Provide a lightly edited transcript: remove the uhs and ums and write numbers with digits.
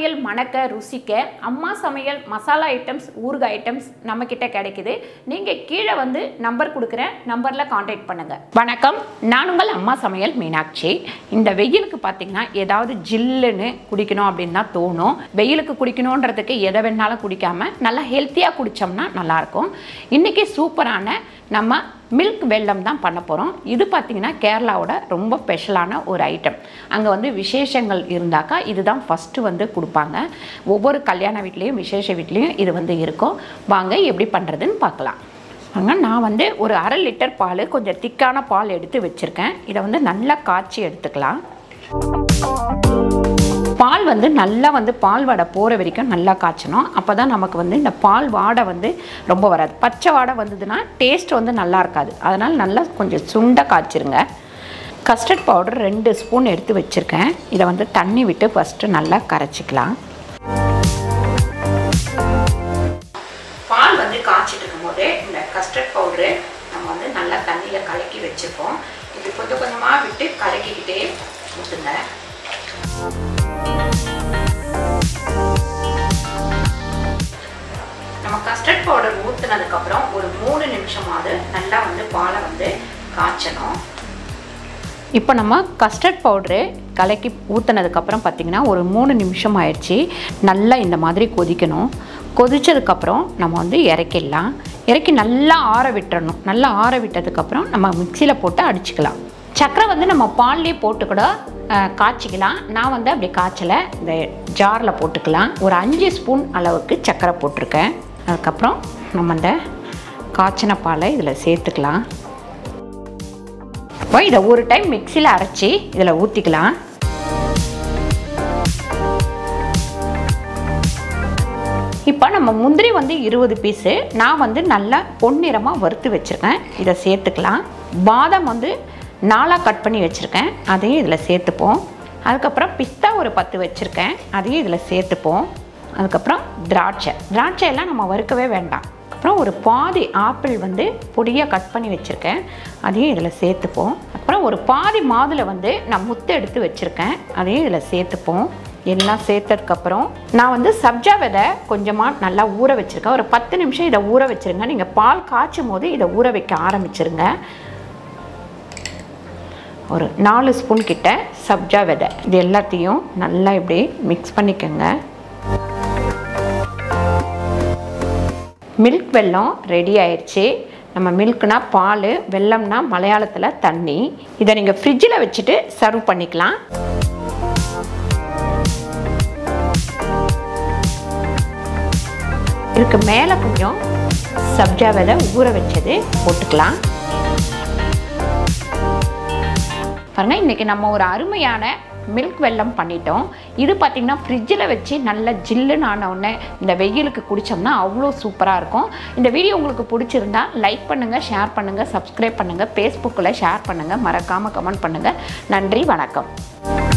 சமையல் மணக்க ருசிக்க அம்மா சமையல் மசாலா ஐட்டம்ஸ் ஊறுகாய் ஐட்டம்ஸ் நம்ம கிட்ட கிடைக்குது. நீங்க கீழே வந்து நம்பர் கொடுக்குறேன், நம்பர்ல கான்டாக்ட் பண்ணுங்க. வணக்கம், நான் உங்கள் அம்மா சமையல் மீனாட்சி. இந்த வெயிலுக்கு பார்த்தீங்கன்னா ஏதாவது ஜில்லுன்னு குடிக்கணும் அப்படின்னு தான் தோணும். வெயிலுக்கு குடிக்கணுன்றதுக்கு எதை வேணாலும் குடிக்காம நல்லா ஹெல்த்தியாக குடித்தோம்னா நல்லாயிருக்கும். இன்றைக்கி சூப்பரான நம்ம மில்க் வெல்லம் தான் பண்ண போகிறோம். இது பார்த்திங்கன்னா கேரளாவோட ரொம்ப ஸ்பெஷலான ஒரு ஐட்டம். அங்கே வந்து விசேஷங்கள் இருந்தாக்கா இதுதான் ஃபஸ்ட்டு வந்து கொடுப்பாங்க. ஒவ்வொரு கல்யாண வீட்லேயும் விசேஷ வீட்லேயும் இது வந்து இருக்கும். வாங்க எப்படி பண்ணுறதுன்னு பார்க்கலாம். வாங்க, நான் வந்து ஒரு 1/2 லிட்டர் பால், கொஞ்சம் திக்கான பால் எடுத்து வச்சுருக்கேன். இதை வந்து நல்லா காய்ச்சி எடுத்துக்கலாம். பால் வந்து நல்லா வந்து பால் வாடை போகிற வரைக்கும் நல்லா காய்ச்சணும். அப்போ தான் நமக்கு வந்து இந்த பால் வாடை வந்து ரொம்ப வராது. பச்சை வாடை வந்ததுன்னா டேஸ்ட் வந்து நல்லா இருக்காது. அதனால் நல்லா கொஞ்சம் சுண்ட காய்ச்சிருங்க. கஸ்டர்ட் பவுடர் 2 ஸ்பூன் எடுத்து வச்சுருக்கேன். இதை வந்து தண்ணி விட்டு ஃபஸ்ட்டு நல்லா கரைச்சிக்கலாம். பால் வந்து காய்ச்சிட்டு இருக்கும் போது இந்த கஸ்டர்ட் பவுடரு நம்ம வந்து நல்லா தண்ணியில் கலக்கி வச்சுருக்கோம். இது கொஞ்சம் கொஞ்சமாக விட்டு கலக்கிக்கிட்டே ஊற்றுங்க. நம்ம கஸ்டர்ட் பவுடர் ஊற்றுனதுக்கப்புறம் ஒரு 3 நிமிஷமாவது நல்லா வந்து பாலை வந்து காய்ச்சணும். இப்போ நம்ம கஸ்டர்ட் பவுட்ரு கலக்கி ஊற்றுனதுக்கப்புறம் பார்த்திங்கன்னா ஒரு 3 நிமிஷம் ஆயிடுச்சு. நல்லா இந்த மாதிரி கொதிக்கணும். கொதித்ததுக்கப்புறம் நம்ம வந்து இறக்கிடலாம். இறக்கி நல்லா ஆற விட்டுறணும். நல்லா ஆற விட்டதுக்கப்புறம் நம்ம மிக்சியில் போட்டு அடிச்சுக்கலாம். சர்க்கரை வந்து நம்ம பால்லேயே போட்டு கூட காய்ச்சிக்கலாம். நான் வந்து அப்படி காய்ச்சலை இந்த ஜாரில் போட்டுக்கலாம். ஒரு 5 ஸ்பூன் அளவுக்கு சர்க்கரை போட்டிருக்கேன். அதுக்கப்புறம் நம்ம இந்த காய்ச்சின பாலை இதில் சேர்த்துக்கலாம். இப்போ இதை ஒரு டைம் மிக்சியில் அரைச்சி இதில் ஊற்றிக்கலாம். இப்போ நம்ம முந்திரி வந்து 20 பீஸு நான் வந்து நல்லா பொன்னிறமாக வறுத்து வச்சுருக்கேன். இதை சேர்த்துக்கலாம். பாதாம் வந்து 4 கட் பண்ணி வச்சுருக்கேன். அதையும் இதில் சேர்த்துப்போம். அதுக்கப்புறம் பிஸ்தா ஒரு 10 வச்சுருக்கேன். அதையும் இதில் சேர்த்துப்போம். அதுக்கப்புறம் திராட்சையெல்லாம் நம்ம வறுக்கவே வேண்டாம். அப்புறம் ஒரு பாதி ஆப்பிள் வந்து பொடியாக கட் பண்ணி வச்சுருக்கேன். அதையும் இதில் சேர்த்துப்போம். அப்புறம் ஒரு பாதி மாதுளை வந்து நான் முத்து எடுத்து வச்சுருக்கேன். அதையும் இதில் சேர்த்துப்போம். எல்லாம் சேர்த்ததுக்கப்புறம் நான் வந்து சப்ஜா விதை கொஞ்சமாக நல்லா ஊற வச்சுருக்கேன். ஒரு 10 நிமிஷம் இதை ஊற வச்சுருங்க. நீங்கள் பால் காய்ச்சும் போது இதை ஊற வைக்க ஆரம்பிச்சிருங்க. ஒரு 4 ஸ்பூன் கிட்ட சப்ஜா விதை. இது எல்லாத்தையும் நல்லா இப்படி மிக்ஸ் பண்ணிக்கோங்க. மில்க் வெல்லம் ரெடி ஆயிடுச்சு. நம்ம மில்க்னா பால், வெல்லம்னா மலையாளத்தில் தண்ணி. இதை நீங்கள் ஃப்ரிட்ஜில் வச்சுட்டு சர்வ் பண்ணிக்கலாம். இதுக்கு மேலே கொஞ்சம் சப்ஜா விதை ஊற வச்சது போட்டுக்கலாம். பாருங்கள், இன்றைக்கி நம்ம ஒரு அருமையான மில்க் வெல்லம் பண்ணிட்டோம். இது பார்த்திங்கன்னா ஃப்ரிட்ஜில் வச்சு நல்லா ஜில்லுன்னு ஆனவுடனே இந்த வெயிலுக்கு குடித்தோம்னா அவ்வளோ சூப்பராக இருக்கும். இந்த வீடியோ உங்களுக்கு பிடிச்சிருந்தா லைக் பண்ணுங்கள், ஷேர் பண்ணுங்கள், சப்ஸ்கிரைப் பண்ணுங்கள், ஃபேஸ்புக்கில் ஷேர் பண்ணுங்கள், மறக்காமல் கமெண்ட் பண்ணுங்கள். நன்றி, வணக்கம்.